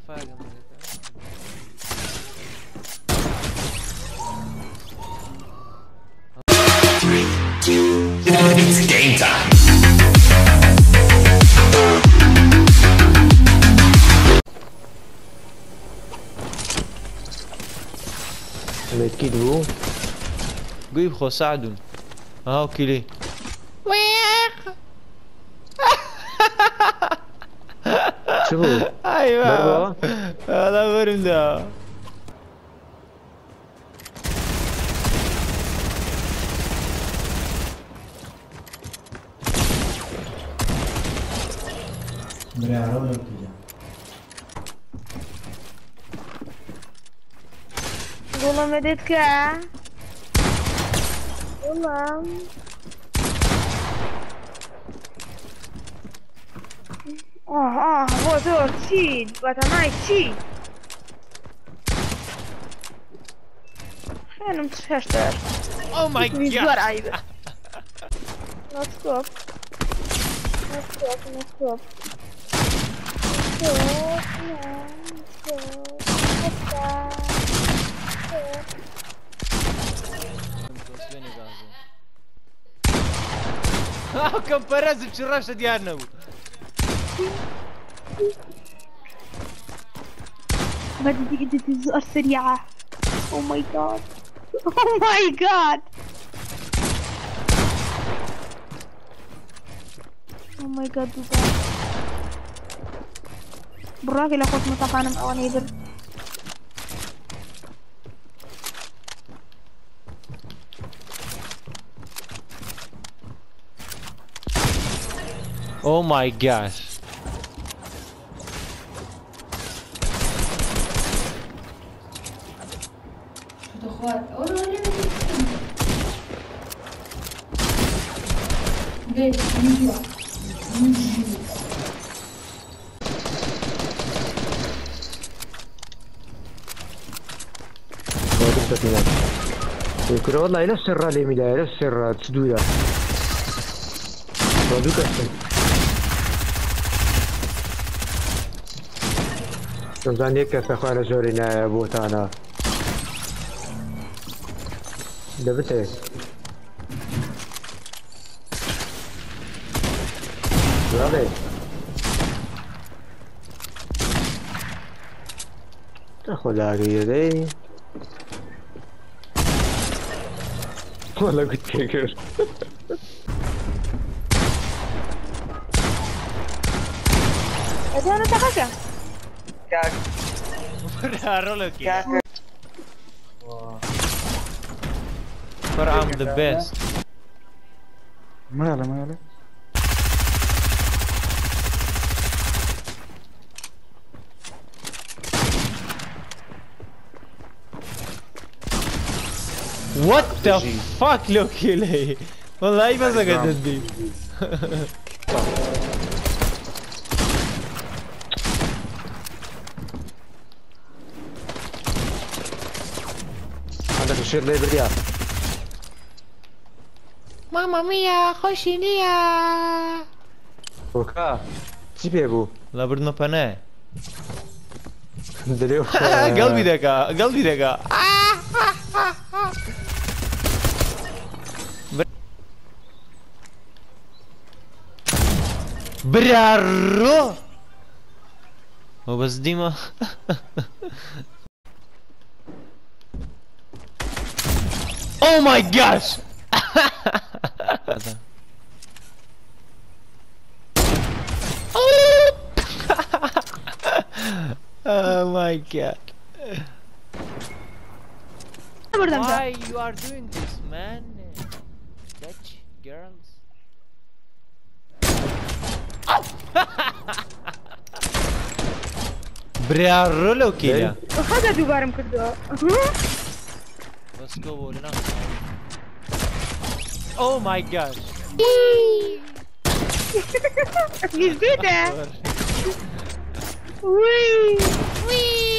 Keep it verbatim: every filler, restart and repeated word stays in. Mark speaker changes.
Speaker 1: فاهم
Speaker 2: It's game time.
Speaker 3: متكيدو
Speaker 1: قيب خو ساعدون ها كيلي
Speaker 3: شوفوا
Speaker 1: ايوه هذا برم ده
Speaker 4: والله ما ديتك والله اه اه هو دور تشيد باتناي تشيد خلينا نمشي
Speaker 1: او ماي
Speaker 4: جاد
Speaker 1: جاد
Speaker 4: Not stop. Not stop, not stop.
Speaker 1: اه كم فرز بشراشة ديالنا
Speaker 4: بدي ايدي الزقر سريعة. Oh my god. Oh my god. Oh my god duga. بالراجل اخوك متقانم او نيبر.
Speaker 1: Oh my gosh.
Speaker 3: يقول والله إلى السر لي مدا إلى السر تسدودا ودوك أحسن تنظن يكا سخوة زورينا يا بوتانا دبتك رابي تاخذ هذه يدي والله كنت كيكر
Speaker 4: اذا انا تخشى
Speaker 5: كاك
Speaker 1: رولك فرعم the best
Speaker 3: ما يلا ما يلا
Speaker 1: What the fuck لو كيلي والله ما زقت دي
Speaker 3: عندك الشير ليه بريال
Speaker 1: ماما ميا خوشي ليا
Speaker 3: وكا تجيبي ابو
Speaker 1: لا بردنا بناه
Speaker 3: دليو
Speaker 1: قلبي دقا قلبي دقا برارو هو بس ديما Oh my gosh Oh my god Why you are doing this man Dutch girls بريارو لو كيلا
Speaker 4: هذا دوبارم كردو
Speaker 1: Let's go Wolina Oh my gosh
Speaker 4: جديدة وي وي